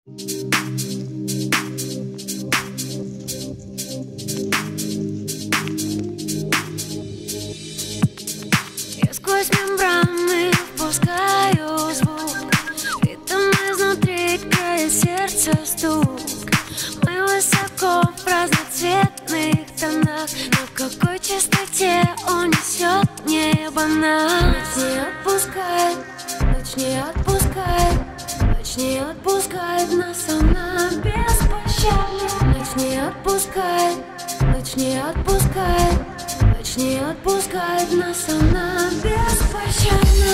Я сквозь мембраны впускаю звук, и там изнутри края сердца стук. Мы высоко в разноцветных тонах, но в какой частоте унесет небо нас? Ночь не отпускает, ночь не отпускает, ночь не отпускает нас, она беспощадна. Ночь не отпускает, ночь не отпускает, ночь не отпускает нас, она беспощадна.